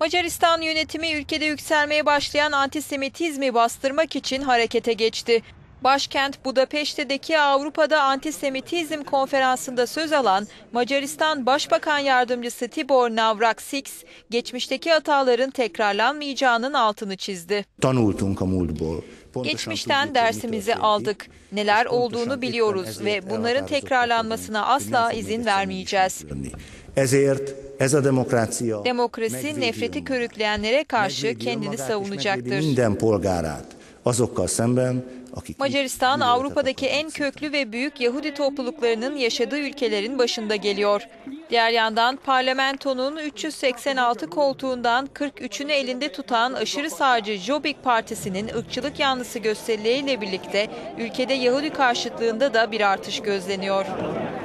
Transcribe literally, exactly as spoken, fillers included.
Macaristan yönetimi ülkede yükselmeye başlayan antisemitizmi bastırmak için harekete geçti. Başkent Budapeşte'deki Avrupa'da Antisemitizm Konferansı'nda söz alan Macaristan Başbakan Yardımcısı Tibor Navracsics, geçmişteki hataların tekrarlanmayacağının altını çizdi. Geçmişten dersimizi aldık. Neler olduğunu biliyoruz ve bunların tekrarlanmasına asla izin vermeyeceğiz. Demokrasi, nefreti körükleyenlere karşı kendini savunacaktır. Macaristan, Avrupa'daki en köklü ve büyük Yahudi topluluklarının yaşadığı ülkelerin başında geliyor. Diğer yandan parlamentonun üç yüz seksen altı koltuğundan kırk üçünü elinde tutan aşırı sağcı Jobbik Partisi'nin ırkçılık yanlısı gösterileriyle birlikte ülkede Yahudi karşıtlığında da bir artış gözleniyor.